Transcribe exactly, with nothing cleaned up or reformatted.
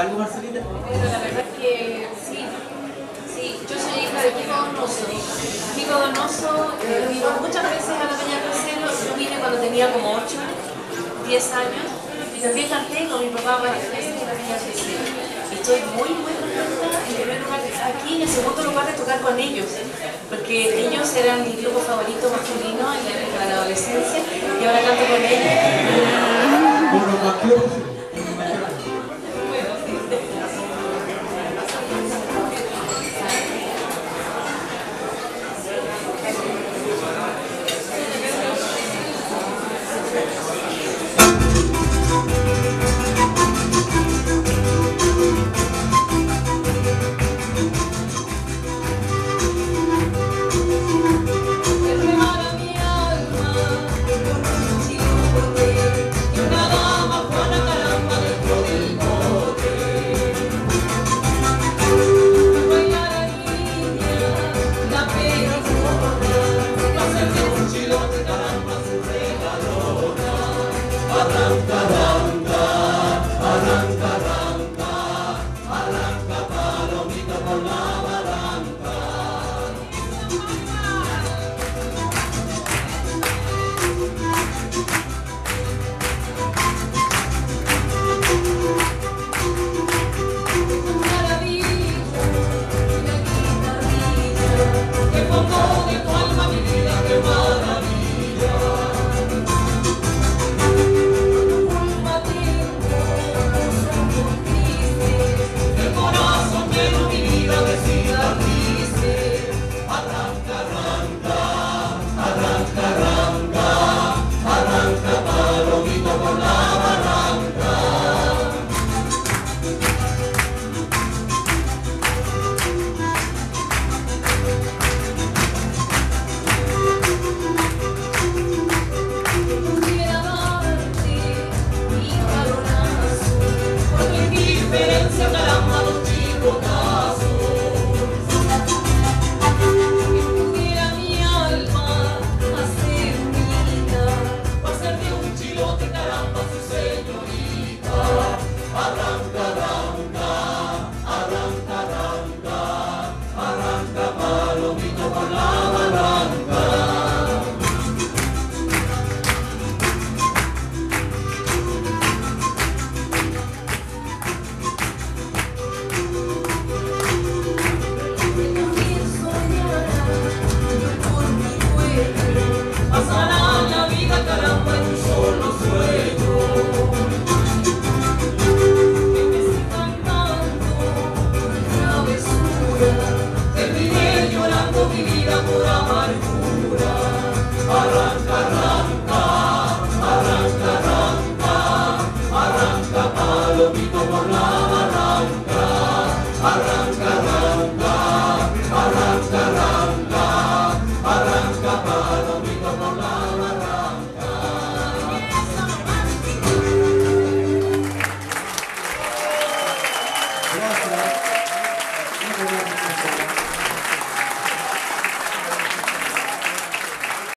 algo, Marcelita? Bueno, la verdad es que sí, sí, yo soy hija de Kiko Donoso. Kiko Donoso eh, vino muchas veces a la Peña del Cielo. Yo vine cuando tenía como ocho, diez años y también canté con mi papá varias veces en la Peña del Cielo. Y estoy muy, muy contenta en primer lugar aquí y en segundo lugar de tocar con ellos, porque ellos eran mi grupo favorito masculino en la, en la adolescencia y ahora canto con ellos. Bueno, ¿qué